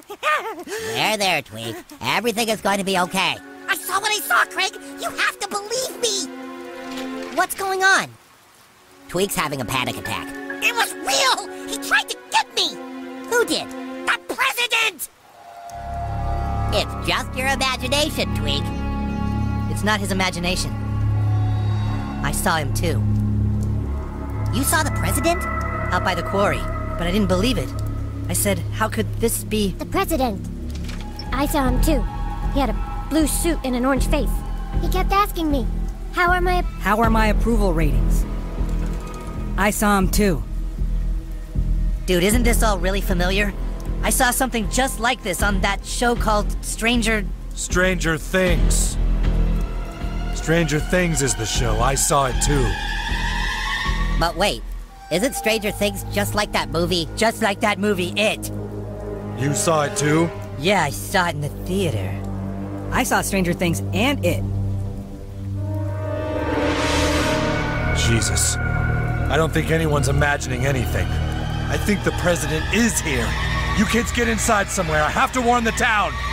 There, Tweek. Everything is going to be okay. I saw what I saw, Craig! You have to believe me! What's going on? Tweek's having a panic attack. It was real! He tried to get me! Who did? The president! It's just your imagination, Tweek. It's not his imagination. I saw him too. You saw the president? Out by the quarry, but I didn't believe it. I said, how could this be? The president. I saw him too. He had a blue suit and an orange face. He kept asking me, how are my approval ratings? I saw him too. Dude, isn't this all really familiar? I saw something just like this on that show called Stranger Things. Stranger Things is the show. I saw it too. But wait, isn't Stranger Things just like that movie? Just like that movie, It. You saw it too? Yeah, I saw it in the theater. I saw Stranger Things and It. Jesus. I don't think anyone's imagining anything. I think the president is here. You kids get inside somewhere. I have to warn the town.